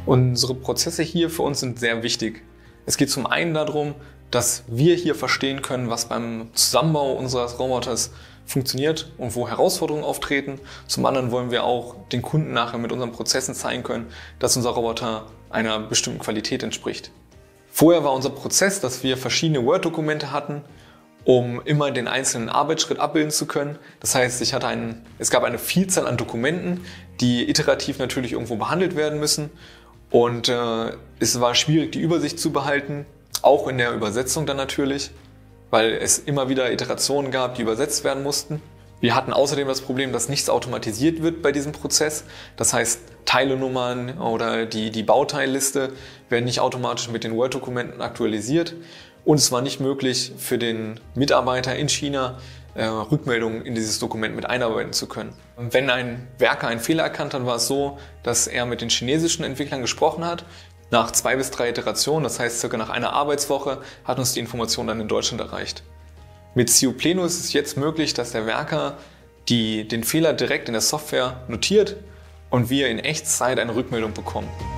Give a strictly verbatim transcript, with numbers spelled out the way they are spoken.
Unsere Prozesse hier für uns sind sehr wichtig. Es geht zum einen darum, dass wir hier verstehen können, was beim Zusammenbau unseres Roboters funktioniert und wo Herausforderungen auftreten. Zum anderen wollen wir auch den Kunden nachher mit unseren Prozessen zeigen können, dass unser Roboter einer bestimmten Qualität entspricht. Vorher war unser Prozess, dass wir verschiedene Word-Dokumente hatten, um immer den einzelnen Arbeitsschritt abbilden zu können. Das heißt, ich hatte einen, es gab eine Vielzahl an Dokumenten, die iterativ natürlich irgendwo behandelt werden müssen. Und äh, es war schwierig, die Übersicht zu behalten, auch in der Übersetzung dann natürlich, weil es immer wieder Iterationen gab, die übersetzt werden mussten. Wir hatten außerdem das Problem, dass nichts automatisiert wird bei diesem Prozess. Das heißt, Teilenummern oder die, die Bauteilliste werden nicht automatisch mit den Word-Dokumenten aktualisiert. Und es war nicht möglich für den Mitarbeiter in China, äh, Rückmeldungen in dieses Dokument mit einarbeiten zu können. Wenn ein Werker einen Fehler erkannt hat, war es so, dass er mit den chinesischen Entwicklern gesprochen hat. Nach zwei bis drei Iterationen, das heißt circa nach einer Arbeitswoche, hat uns die Information dann in Deutschland erreicht. Mit C U Pleno ist es jetzt möglich, dass der Werker die, den Fehler direkt in der Software notiert und wir in Echtzeit eine Rückmeldung bekommen.